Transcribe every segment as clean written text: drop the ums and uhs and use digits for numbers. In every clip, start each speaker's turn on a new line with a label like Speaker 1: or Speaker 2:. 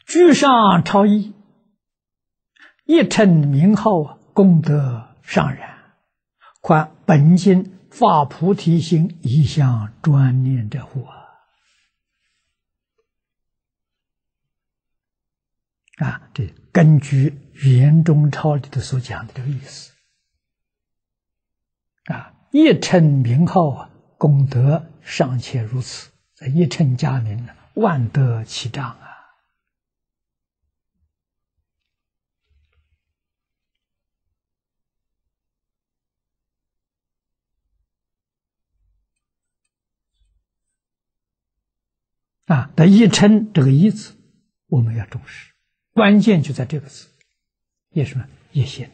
Speaker 1: 居上超逸，一称名号，功德尚然。况本经发菩提心，一向专念者乎？这根据圆中钞里头所讲的这个意思。一称名号，功德尚且如此，一称佳名，万德齐彰那一称这个一字，我们要重视，关键就在这个字，也什么？业心。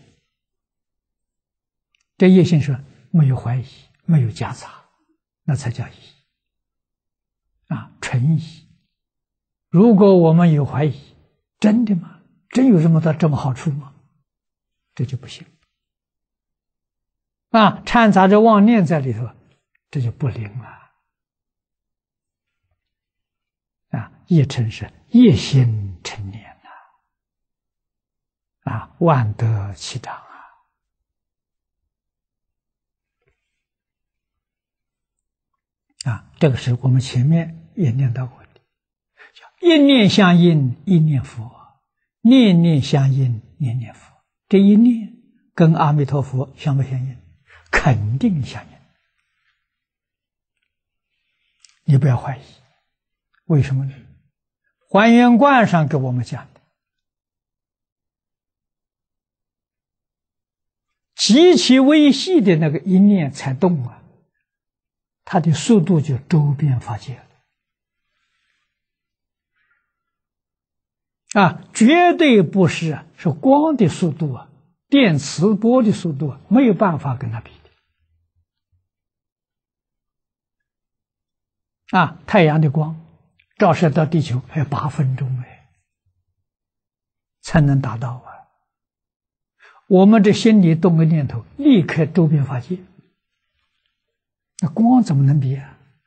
Speaker 1: 这业心是没有怀疑，没有夹杂，那才叫疑纯疑。如果我们有怀疑，真的吗？真有这么好处吗？这就不行掺杂着妄念在里头，这就不灵了业称是业心成念万德齐彰这个是我们前面也念到过的，叫一念相应，一念佛；念念相应，念念佛。这一念跟阿弥陀佛相不相应？肯定相应。你不要怀疑，为什么呢？还原观上给我们讲的，极其微细的那个一念才动它的速度就周边法界了绝对不是光的速度电磁波的速度没有办法跟它比的太阳的光照射到地球还有8分钟才能达到我们这心里动个念头，立刻周边法界，那光怎么能比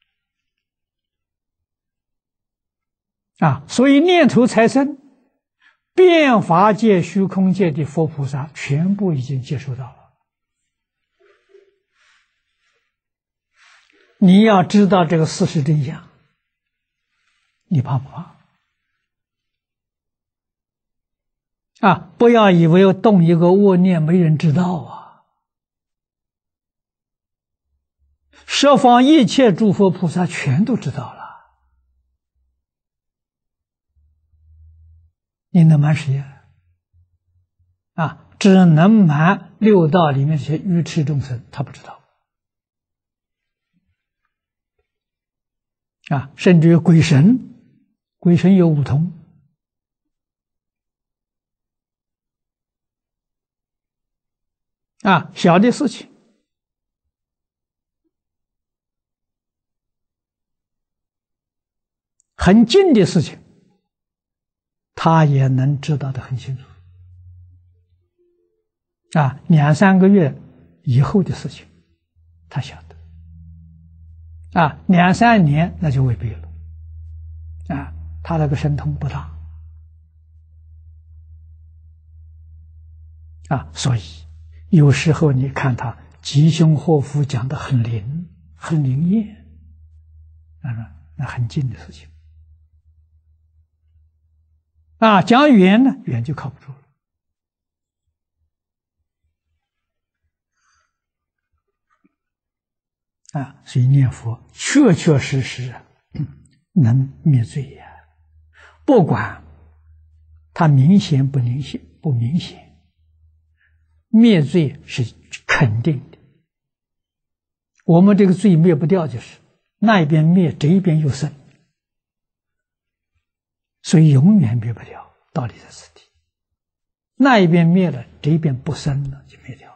Speaker 1: 所以念头才生，遍法界虚空界的佛菩萨全部已经接受到了。你要知道这个事实真相，你怕不怕不要以为动一个恶念没人知道十方一切诸佛菩萨全都知道了，你能瞒谁只能瞒六道里面这些愚痴众生，他不知道甚至于鬼神有五通小的事情很近的事情他也能知道得很清楚2、3个月以后的事情他晓得2、3年那就未必了他那个神通不大所以有时候你看他吉凶祸福讲得很灵验那很近的事情讲远呢，远就靠不住了所以念佛确确实实能灭罪不管它明显不明显，灭罪是肯定的。我们这个罪灭不掉，就是那一边灭，这一边又生，所以永远灭不掉，道理在此地。那一边灭了，这一边不生了，就灭掉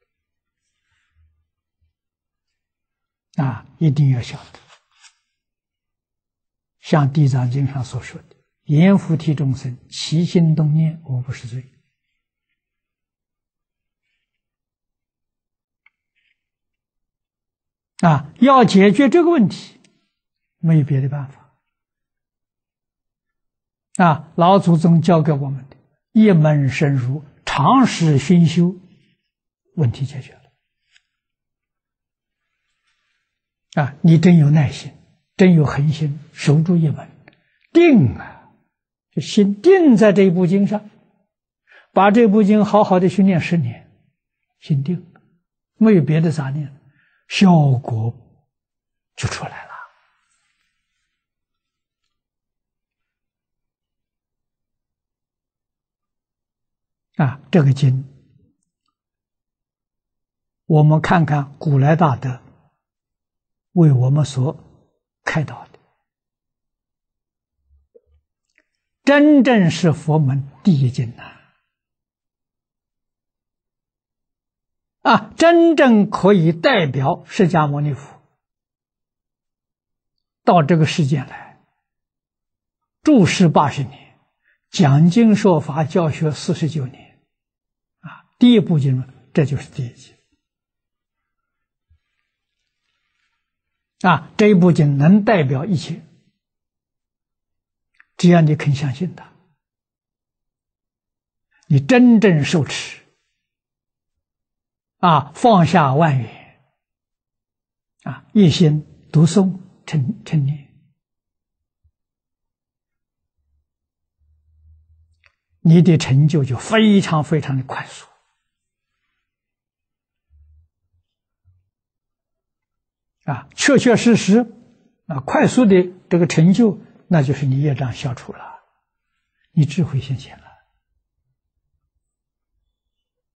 Speaker 1: 了。一定要晓得，像《地藏经》上所说的，阎浮提众生起心动念，无不是罪。要解决这个问题，没有别的办法， 老祖宗教给我们的一门深入，长时熏修，问题解决了。你真有耐心，真有恒心，守住一门，定就心定在这一部经上，把这部经好好的训练10年，心定，没有别的杂念，效果就出来了。这个经，我们看看古来大德为我们所开导的，真正是佛门第一经真正可以代表释迦牟尼佛到这个世间来，住世80年，讲经说法教学49年，第一部经，这就是第一经。这一部经能代表一切，只要你肯相信它，你真正受持，放下万缘，一心读诵称念，你的成就就非常非常的快速。确确实实，快速的这个成就，那就是你业障消除了，你智慧现前了。